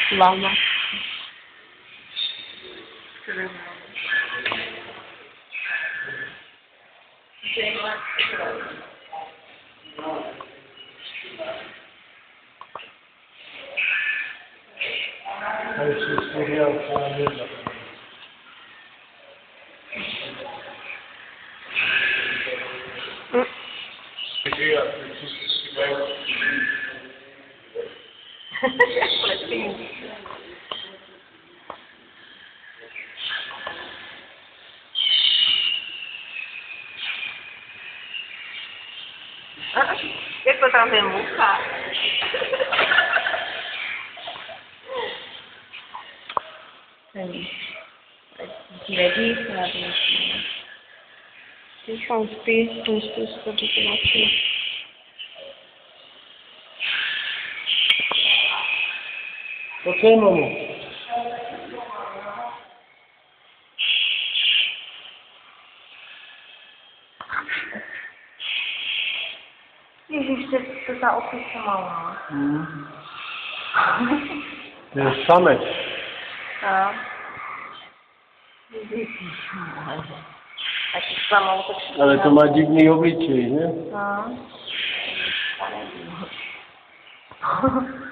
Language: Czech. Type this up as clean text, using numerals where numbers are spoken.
Lama. Aí se seria a mesma. Dia que eu tava vendo muka. Jadi, ini fancy, seperti itu. Ok, maman. Ježiš, to sa opísala. To je samec. Taký samou to všetko. Ale to má divný obličej, ne? No.